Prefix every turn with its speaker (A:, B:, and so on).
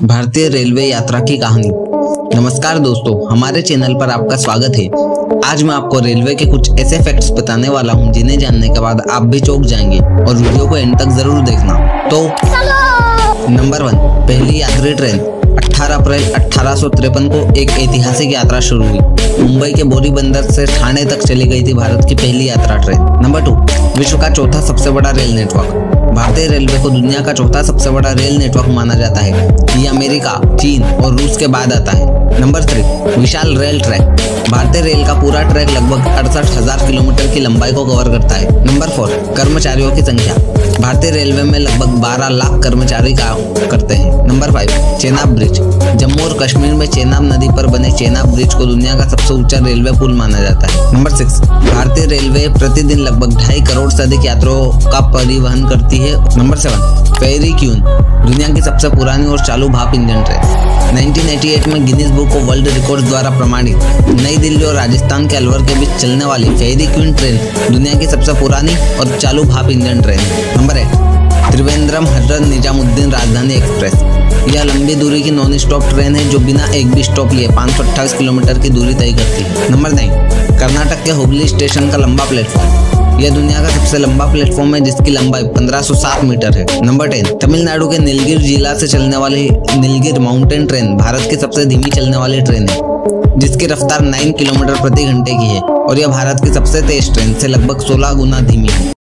A: भारतीय रेलवे यात्रा की कहानी। नमस्कार दोस्तों, हमारे चैनल पर आपका स्वागत है। आज मैं आपको रेलवे के कुछ ऐसे फैक्ट्स बताने वाला हूं जिन्हें जानने के बाद आप भी चौंक जाएंगे और वीडियो को एंड तक जरूर देखना। तो नंबर 1, पहली यात्री ट्रेन 18 अप्रैल 1853 को एक ऐतिहासिक यात्रा शुरू हुई। मुंबई के बोरी बंदर से ठाणे तक चली गई थी भारत की पहली यात्रा ट्रेन। नंबर 2, विश्व का चौथा सबसे बड़ा रेल नेटवर्क। भारतीय रेलवे को दुनिया का चौथा सबसे बड़ा रेल नेटवर्क माना जाता है। ये अमेरिका, चीन और रूस के बाद आता है। नंबर 3, विशाल रेल ट्रैक। भारतीय रेल का पूरा ट्रैक लगभग 68,000 किलोमीटर की लंबाई को कवर करता है। नंबर 4, कर्मचारियों की संख्या। भारतीय रेलवे में लगभग 12 लाख कर्मचारी काम करते हैं। Number 5, Chenab bridge. जम्मू और कश्मीर में चेनाब नदी पर बने चेनाब ब्रिज को दुनिया का सबसे ऊंचा रेलवे पुल माना जाता है। नंबर 6, भारतीय रेलवे प्रतिदिन लगभग 2.5 करोड़ से अधिक यात्रियों का परिवहन करती है। नंबर 7, फेरी क्यून, दुनिया की सबसे पुरानी और चालू भाप इंजन ट्रेन। 1988 में Guinness book of world records द्वारा प्रमाणित नई दिल्ली और राजस्थान के अलवर के बीच चलने वाली फेरी क्वीन ट्रेन दुनिया की सबसे पुरानी और चालू भाप engine train. Number 8, Trivandrum Hazrat Nizamuddin राजधानी एक्सप्रेस। यह लंबी दूरी की नॉन स्टॉप ट्रेन है जो बिना एक भी स्टॉप लिए 528 किलोमीटर की दूरी तय करती है। नंबर 9, कर्नाटक के हुबली स्टेशन का लंबा प्लेटफॉर्म। यह दुनिया का सबसे लंबा प्लेटफॉर्म है जिसकी लंबाई 1507 मीटर है। नंबर 10, तमिलनाडु के नीलगिरी जिला से चलने वाली नीलगिरी माउंटेन ट्रेन भारत की सबसे धीमी चलने वाली ट्रेन है जिसकी रफ्तार 9 किलोमीटर प्रति घंटे की है और यह भारत की सबसे तेज ट्रेन से लगभग 16 गुना धीमी है।